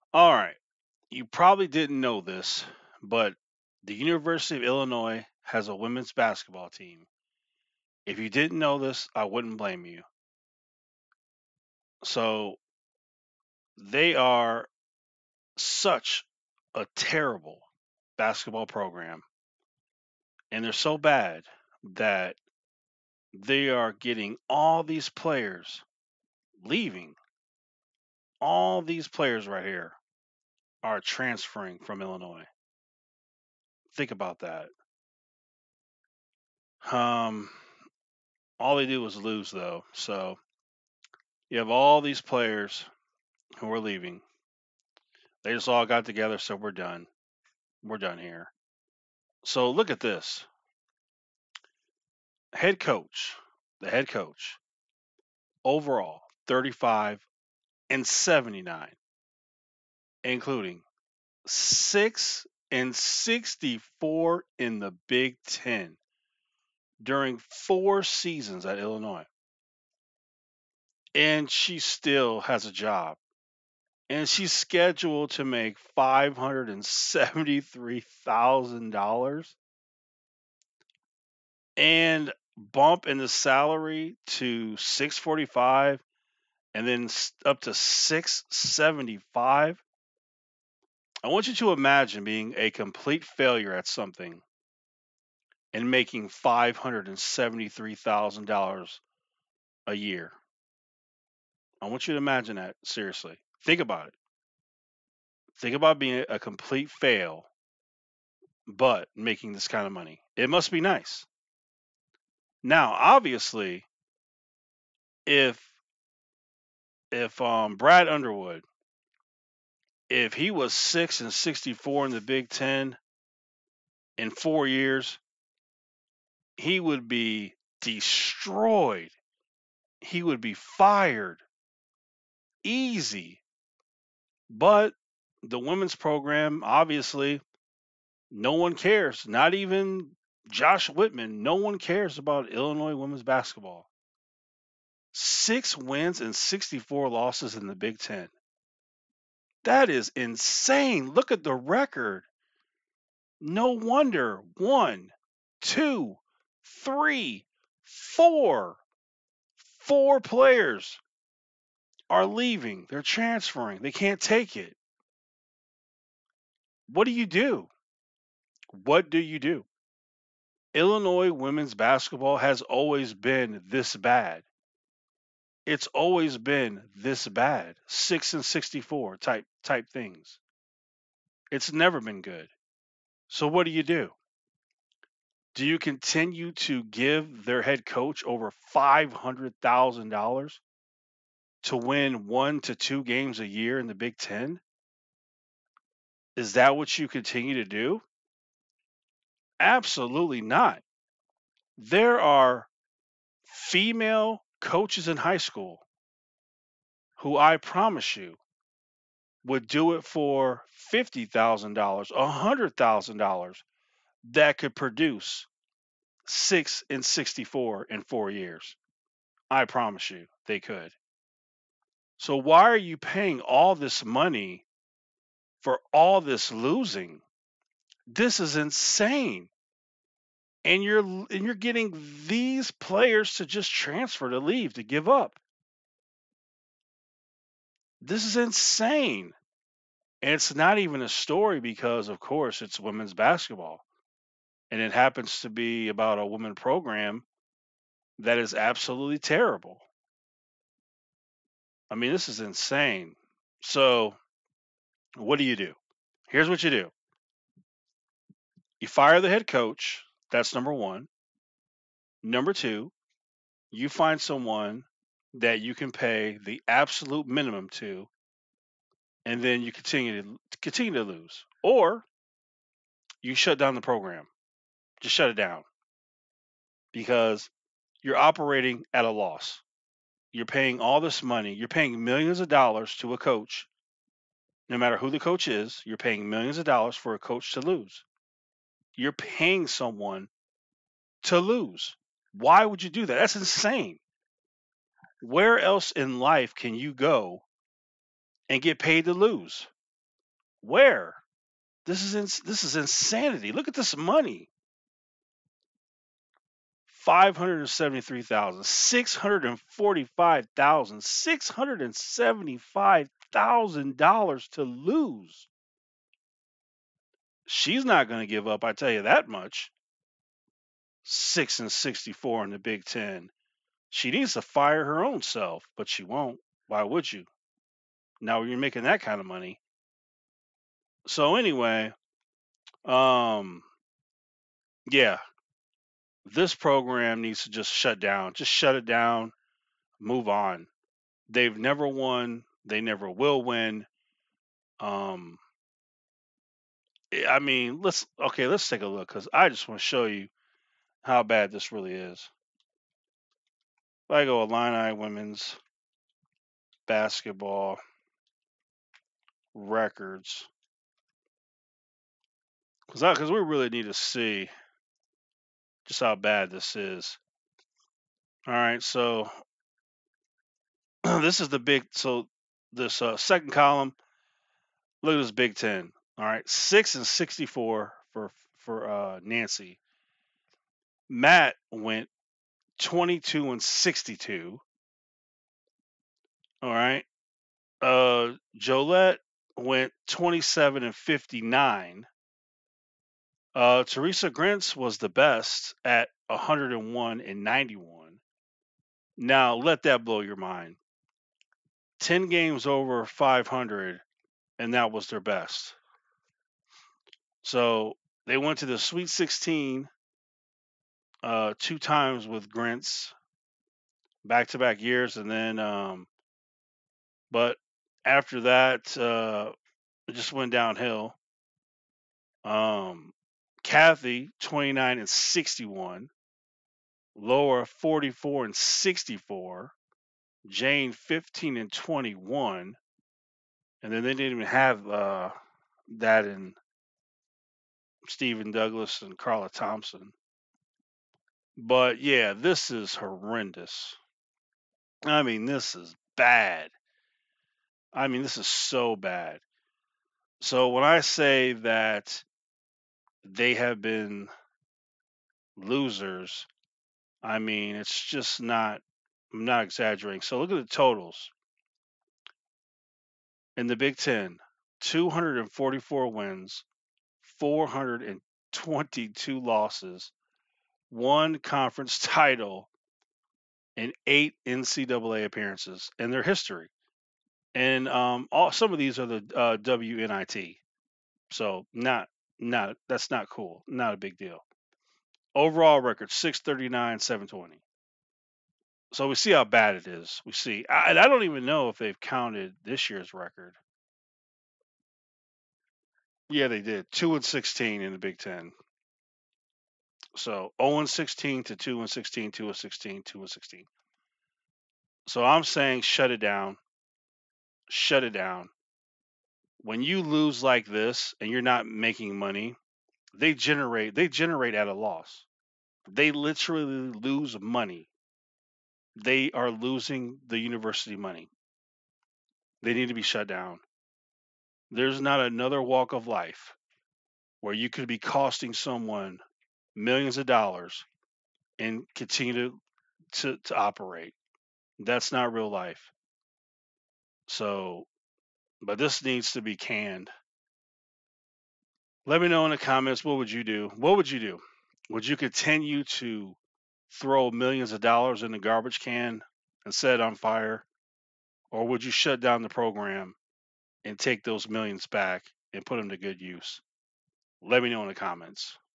All right. You probably didn't know this, but the University of Illinois has a women's basketball team. If you didn't know this, I wouldn't blame you. So they are such a terrible basketball program, and they're so bad that they are getting all these players leaving. All these players right here are transferring from Illinois. Think about that. Um, all they do is lose, though. So you have all these players who are leaving. They just all got together, so we're done. We're done here. So look at this. Head coach, the head coach, overall 35 and 79, including 6 and 64 in the Big Ten during 4 seasons at Illinois. And she still has a job. And she's scheduled to make $573,000 and bump in the salary to 645 and then up to 675. I want you to imagine being a complete failure at something and making $573,000 a year. I want you to imagine that seriously. Think about it. Think about being a complete fail but making this kind of money. It must be nice. Now, obviously, if Brad Underwood, if he was 6 and 64 in the Big Ten in 4 years, he would be destroyed. He would be fired easy. But the women's program, obviously, no one cares. Not even Josh Whitman. No one cares about Illinois women's basketball. 6 wins and 64 losses in the Big Ten. That is insane. Look at the record. No wonder one, two, three, four, four players are leaving. They're transferring. They can't take it. What do you do? What do you do? Illinois women's basketball has always been this bad. It's always been this bad. 6 and 64 type things. It's never been good. So what do you do? Do you continue to give their head coach over $500,000 to win 1 to 2 games a year in the Big Ten? Is that what you continue to do? Absolutely not. There are female coaches in high school who I promise you would do it for $50,000, $100,000 that could produce 6 and 64 in 4 years. I promise you they could. So why are you paying all this money for all this losing? This is insane. And you're getting these players to just transfer, to leave, to give up. This is insane. And it's not even a story because of course it's women's basketball. And it happens to be about a women program that is absolutely terrible. I mean, this is insane. So, what do you do? Here's what you do. You fire the head coach. That's number one. Number two, you find someone that you can pay the absolute minimum to, and then you continue to lose, or you shut down the program. Just shut it down because you're operating at a loss. You're paying all this money. You're paying millions of dollars to a coach. No matter who the coach is, you're paying millions of dollars for a coach to lose. You're paying someone to lose. Why would you do that? That's insane. Where else in life can you go and get paid to lose? Where? This is insanity. Look at this money. 573,000, 645,000, $675,000 to lose. She's not going to give up, I tell you that much. 6-64 in the Big Ten. She needs to fire her own self, but she won't. Why would you? Now you're making that kind of money. So anyway, yeah, this program needs to just shut down. Just shut it down. Move on. They've never won. They never will win. Um, I mean, let's take a look because I just want to show you how bad this really is. If I go Illini women's basketball records, because we really need to see just how bad this is. All right, so this is the big. So this second column. Look at this Big Ten. All right, 6-64 for Nancy. Matt went 22-62. All right. Jolette went 27-59. Teresa Grants was the best at 101-91. Now let that blow your mind. 10 games over 500, and that was their best. So they went to the Sweet 16 two times with Grants, back-to-back years, and then but after that it just went downhill. Kathy 29-61, Laura 44-64, Jane 15-21, and then they didn't even have that in Stephen Douglas and Carla Thompson. But yeah, this is horrendous. I mean, this is bad. I mean, this is so bad. So when I say that they have been losers, I mean, it's just not, I'm not exaggerating. So look at the totals. In the Big Ten, 244 wins, 422 losses, one conference title, and 8 NCAA appearances in their history. And some of these are the WNIT. So that's not cool. Not a big deal. Overall record 639, 720. So we see how bad it is. We see, and I don't even know if they've counted this year's record. Yeah, they did 2-16 in the Big Ten. So 0-16 to 2-16, 2-16, 2-16. So I'm saying shut it down. Shut it down. When you lose like this and you're not making money, they generate at a loss. They literally lose money. They are losing the university money. They need to be shut down. There's not another walk of life where you could be costing someone millions of dollars and continue to operate. That's not real life. So, but this needs to be canned. Let me know in the comments, what would you do? What would you do? Would you continue to throw millions of dollars in the garbage can and set it on fire? Or would you shut down the program and take those millions back and put them to good use? Let me know in the comments.